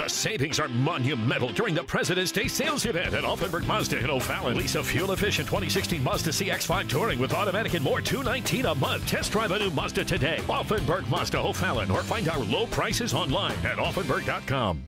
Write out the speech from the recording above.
The savings are monumental during the President's Day sales event at Offenburg Mazda in O'Fallon. Lease a fuel-efficient 2016 Mazda CX-5 Touring with automatic and more, $219 a month. Test drive a new Mazda today. Offenburg Mazda O'Fallon, or find our low prices online at offenburg.com.